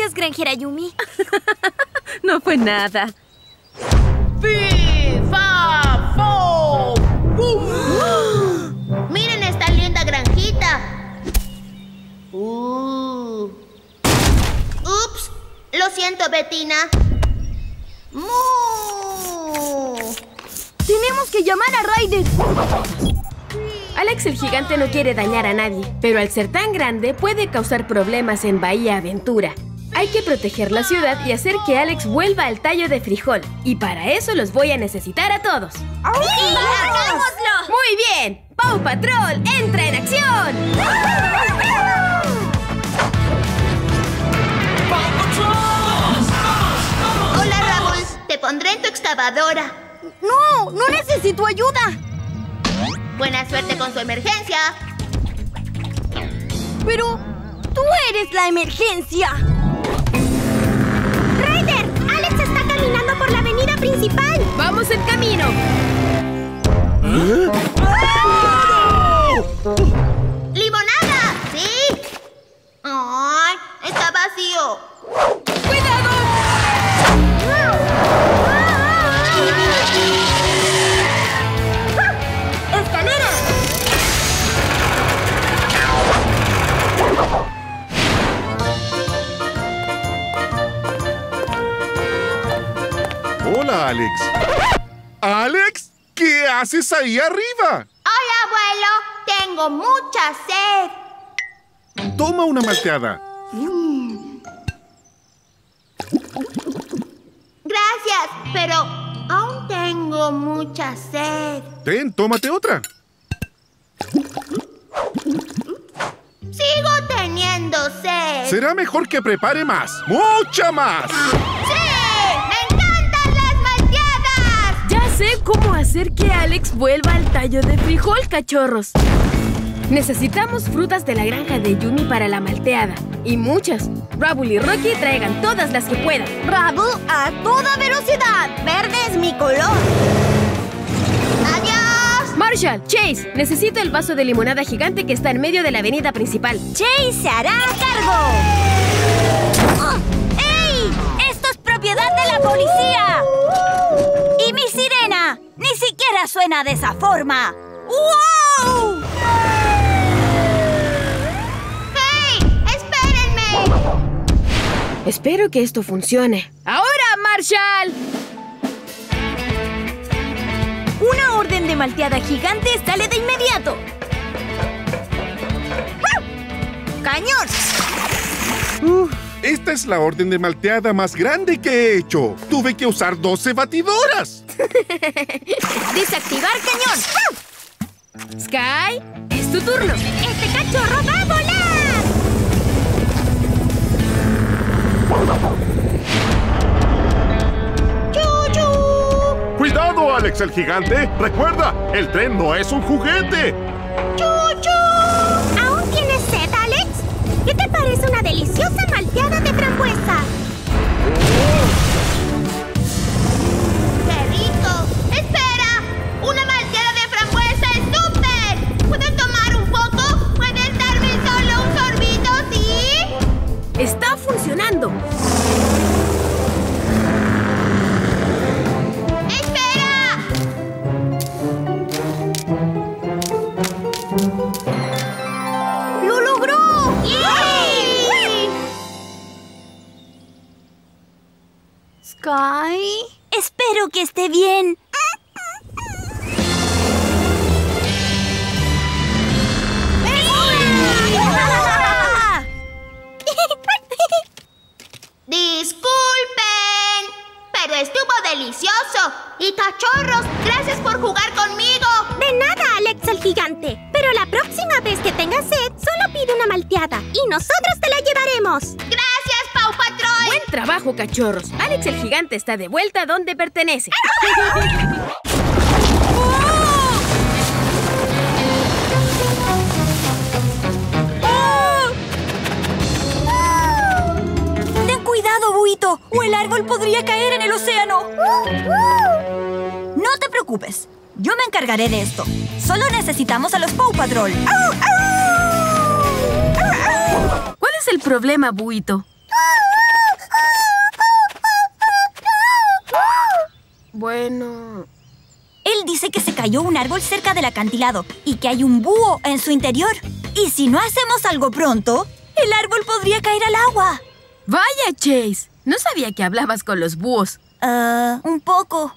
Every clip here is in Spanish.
Gracias, granjera Yumi. No fue nada. ¡FIFA! ¡Fo! ¡Miren esta linda granjita! ¡Ups! Lo siento, Bettina. ¡Mu! Tenemos que llamar a Ryder. Alex el gigante no quiere dañar a nadie, pero al ser tan grande puede causar problemas en Bahía Aventura. Hay que proteger la ciudad y hacer que Alex vuelva al tallo de frijol. Y para eso los voy a necesitar a todos. ¡Sí! ¡Hagámoslo! ¡Muy bien! ¡Paw Patrol entra en acción! Hola, Raúl. Te pondré en tu excavadora. ¡No! ¡No necesito ayuda! Buena suerte con su emergencia. Pero tú eres la emergencia. ¡Ryder! ¡Alex está caminando por la avenida principal! ¡Vamos en camino! ¡Limonada! ¿Sí? ¡Ay! ¡Está vacío! ¡Cuidado! ¡Escalera! Hola, Alex. ¿Alex? ¿Qué haces ahí arriba? ¡Hola, abuelo! Tengo mucha sed. Toma una malteada. Gracias, pero aún tengo mucha sed. Ten, tómate otra. Sigo teniendo sed. Será mejor que prepare más. ¡Mucha más! ¡Sí! ¡Me encantan las malteadas! Ya sé cómo hacer que Alex vuelva al tallo de frijol, cachorros. Necesitamos frutas de la granja de Yumi para la malteada. Y muchas. Raúl y Rocky traigan todas las que puedan. ¡Rabu a toda velocidad! ¡Verde es mi color! ¡Adiós! Marshall, Chase, necesito el vaso de limonada gigante que está en medio de la avenida principal. ¡Chase se hará cargo! ¡Oh! ¡Ey! ¡Esto es propiedad de la policía! ¡Y mi sirena! ¡Ni siquiera suena de esa forma! ¡Wow! ¡Hey! ¡Espérenme! Espero que esto funcione. ¡Ahora, Marshall! Una orden de malteada gigante sale de inmediato. ¡Cañón! Esta es la orden de malteada más grande que he hecho. Tuve que usar 12 batidoras. ¡Desactivar cañón! Sky, es tu turno. ¡Este cachorro va a volar! ¡Chu-chu! ¡Cuidado, Alex el gigante! ¡Recuerda, el tren no es un juguete! ¡Chuchu! ¿Aún tienes sed, Alex? ¿Qué te parece una deliciosa malteada de frambuesa? ¡Qué rico! ¡Espera! ¡Una malteada de frambuesa es súper! ¿Puedes tomar un poco? ¿Puedes darme solo un sorbito, sí? ¡Está funcionando! ¡Espera! ¡Lo logró! ¡Yay! Sky, espero que esté bien. ¡Disculpen! Pero estuvo delicioso. Y cachorros, gracias por jugar conmigo. De nada, Alex el gigante. Pero la próxima vez que tengas sed, solo pide una malteada y nosotros te la llevaremos. Gracias, Paw Patrol. ¡Buen trabajo, cachorros! Alex el gigante está de vuelta donde pertenece. ¡Ten cuidado, Buito! ¡O el árbol podría caer en el océano! No te preocupes. Yo me encargaré de esto. Solo necesitamos a los Paw Patrol. ¿Cuál es el problema, Buito? Parece que se cayó un árbol cerca del acantilado y que hay un búho en su interior. Y si no hacemos algo pronto, el árbol podría caer al agua. Vaya, Chase. No sabía que hablabas con los búhos. Un poco.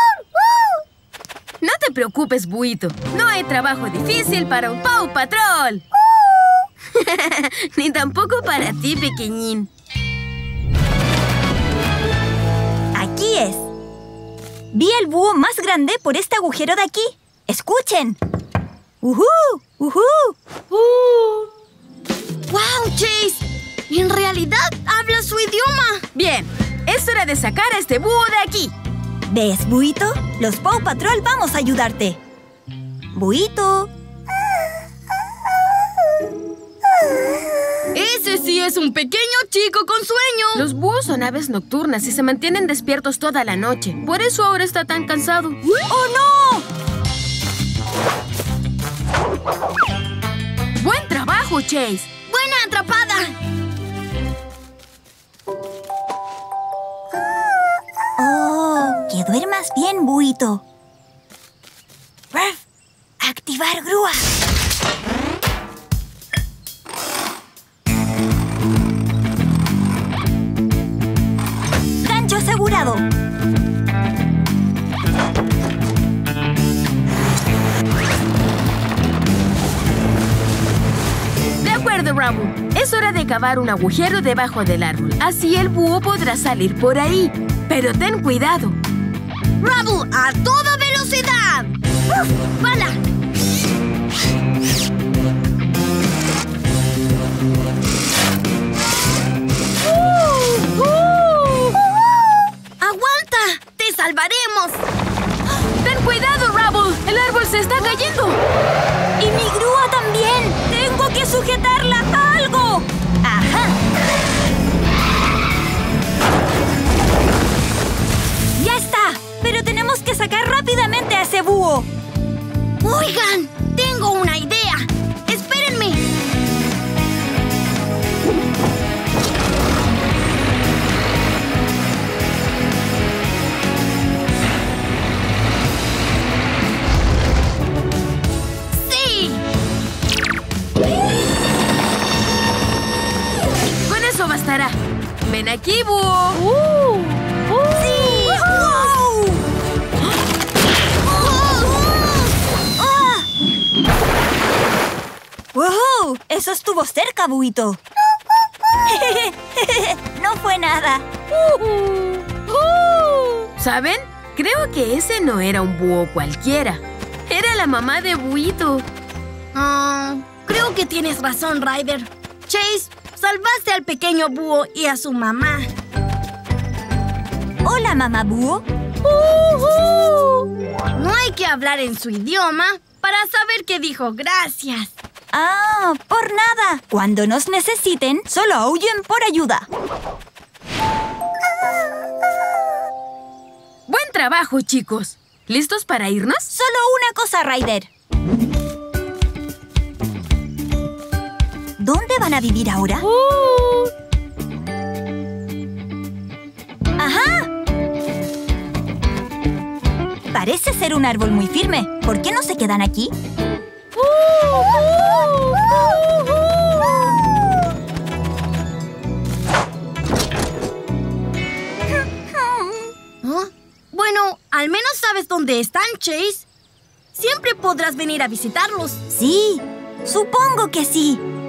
No te preocupes, Buito. No hay trabajo difícil para un Paw Patrol. Ni tampoco para ti, pequeñín. Aquí es. Vi el búho más grande por este agujero de aquí. ¡Escuchen! ¡Uhú! ¡Wow, Chase! En realidad habla su idioma. Bien, es hora de sacar a este búho de aquí. ¿Ves, Buito? Los Paw Patrol vamos a ayudarte. Buito. Ese sí es un pequeño chico con sueño. Los búhos son aves nocturnas y se mantienen despiertos toda la noche. Por eso ahora está tan cansado. ¡Oh, no! ¡Buen trabajo, Chase! ¡Buena atrapada! ¡Oh! Que duermas bien, Buito. ¡Ruff! ¡Activar grúa! ¡Gancho asegurado! De acuerdo, Rabu. Es hora de cavar un agujero debajo del árbol. Así el búho podrá salir por ahí. Pero ten cuidado. ¡Rubble a toda velocidad! ¡Uf! ¡Bala! ¡Aguanta! ¡Te salvaremos! ¡Ten cuidado, Rubble! ¡El árbol se está cayendo! ¡Y mi grúa también! ¡Tengo que sujetarla a algo! ¡Ajá! ¡Ya está! Pero tenemos que sacar rápidamente a ese búho. ¡Oigan! ¡Tengo una idea! ¡Espérenme! ¡Sí! Con eso bastará. ¡Ven aquí, búho! ¡Sí! ¡Wow! ¡Wow! Eso estuvo cerca, Buito. No fue nada. ¿Saben? Creo que ese no era un búho cualquiera. Era la mamá de Buito. Creo que tienes razón, Ryder. Chase, salvaste al pequeño búho y a su mamá. Hola, mamá búho. No hay que hablar en su idioma para saber que dijo gracias. Ah, por nada. Cuando nos necesiten, solo aúllen por ayuda. Buen trabajo, chicos. ¿Listos para irnos? Solo una cosa, Ryder. ¿Dónde van a vivir ahora? ¡Ajá! Parece ser un árbol muy firme. ¿Por qué no se quedan aquí? Bueno, al menos sabes dónde están, Chase. Siempre podrás venir a visitarlos. Sí, supongo que sí.